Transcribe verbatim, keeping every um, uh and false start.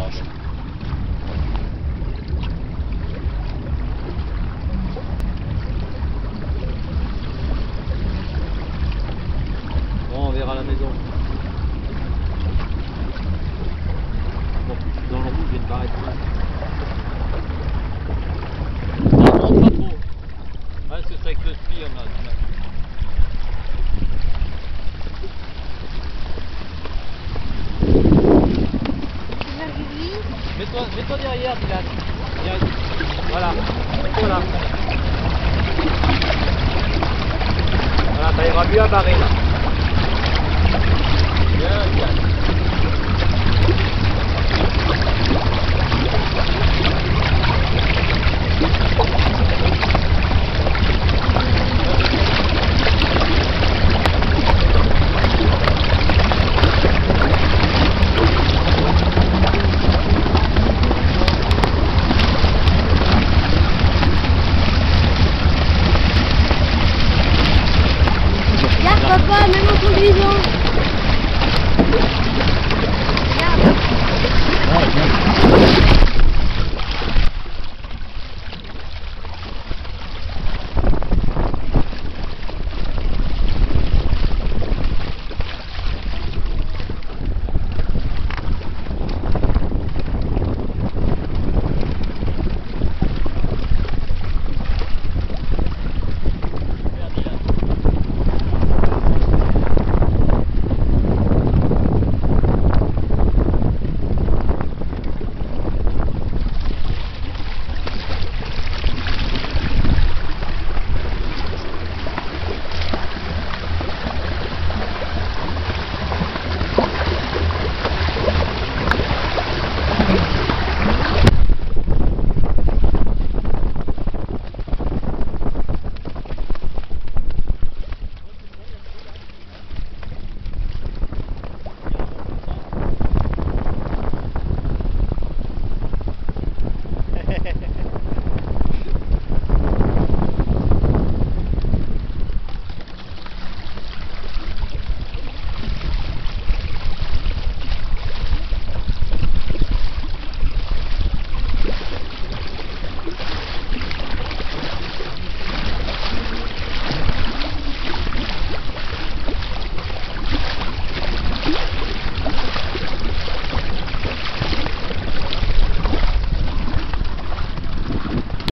vache. Bon, on verra à la maison. Bon, je suis dans le rouge, je vais te m'arrêter. Ça monte pas trop. Ouais, c'est ça avec le spi, on a du mal. Mets-toi mets-toi derrière, Dylan. Voilà. Voilà. Voilà, ça ira mieux à barrer là. Bien, bien.